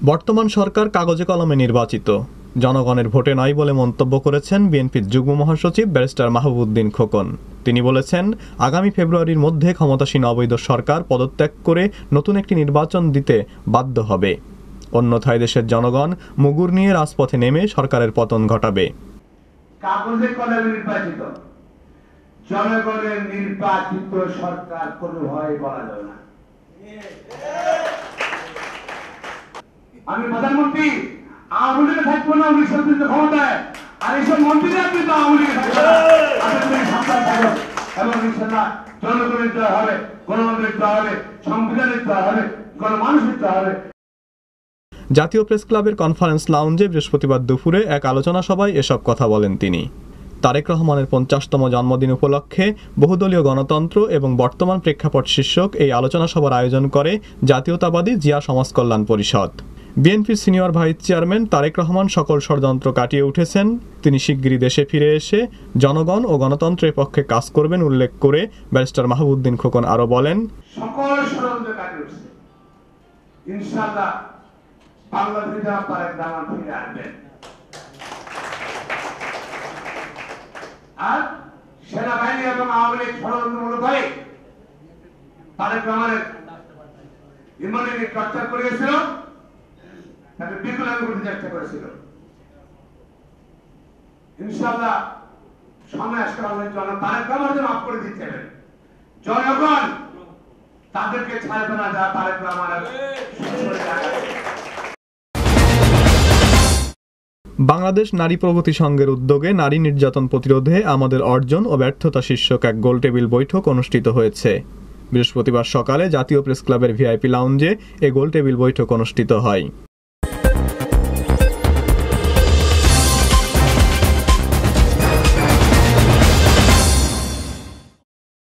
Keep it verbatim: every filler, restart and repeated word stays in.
বর্তমান সরকার কাগজে কলমে নির্বাচিত, জনগণের ভোটে নয় বলে মন্তব্য করেছেন বিএনপির যুগ্ম মহাসচিব ব্যারিস্টার মাহবুবউদ্দিন খোকন। তিনি বলেছেন, আগামী ফেব্রুয়ারির মধ্যে ক্ষমতাসীন অবৈধ সরকার পদত্যাগ করে নতুন একটি নির্বাচন দিতে বাধ্য হবে, অন্যথায় দেশের জনগণ মুগুর নিয়ে রাজপথে নেমে সরকারের পতন ঘটাবে। কাগজে কলমে নির্বাচিত জনগণের নির্বাচিত সরকার কোনো ভয় বলা যাবে না। আমি প্রধানমন্ত্রী আওয়ামী লীগে থাকবো না, উনিশশো ক্ষমতায়, আর এইসব মন্ত্রীরা কিন্তু আওয়ামী লীগে থাকবে না। এবং ইনশাআল্লাহ জনগণের দেওয়া হবে, গণতন্ত্রের দেওয়া হবে, সংবিধানের দেওয়া হবে, গণমানুষের দেওয়া হবে। জাতীয় প্রেস ক্লাবের কনফারেন্স লাউঞ্জে বৃহস্পতিবার দুপুরে এক আলোচনা সভায় এসব কথা বলেন তিনি। তারেক রহমানের পঞ্চাশতম জন্মদিন উপলক্ষে বহুদলীয় গণতন্ত্র এবং বর্তমান প্রেক্ষাপট শীর্ষক এই আলোচনা সভার আয়োজন করে জাতীয়তাবাদী জিয়া সমাজ কল্যাণ পরিষদ। বিএনপির senior vice chairman Tarique Rahman সকল ষড়যন্ত্র কাটিয়ে উঠেছেন, তিনি শিগগিরই দেশে ফিরে এসে জনগণ ও গণতন্ত্রের পক্ষে কাজ করবেন উল্লেখ করে ব্যারিস্টার মাহবুবউদ্দিন খোকন আরো বলেন, সকল ষড়যন্ত্র কাটিয়ে উঠছে, ইনশাআল্লাহ বাংলাদেশে তারেক রহমান ফিরে আসবেন। আর সেনাবাহিনী এবং আওয়ামী লীগ ষড়যন্ত্রমূলক ভাবে তারেক রহমানের ইমিউনিটি টর্চার করেছিল, তাকে বিকলাঙ্গ করতে চেষ্টা করেছিল। ইনশাআল্লাহ সময় আসতে আমাদের জন্য তারেক রহমানকে মাফ করে দিতে হবে। জনগণ তাদেরকে ছাড়বে না, যারা তারেক রহমানের বাংলাদেশ নারী প্রগতি সংঘের উদ্যোগে নারী নির্যাতন প্রতিরোধে আমাদের অর্জন ও ব্যর্থতা শীর্ষক এক গোলটেবিল বৈঠক অনুষ্ঠিত হয়েছে। বৃহস্পতিবার সকালে জাতীয় প্রেস ক্লাবের ভিআইপি লাউঞ্জে এ গোলটেবিল বৈঠক অনুষ্ঠিত হয়।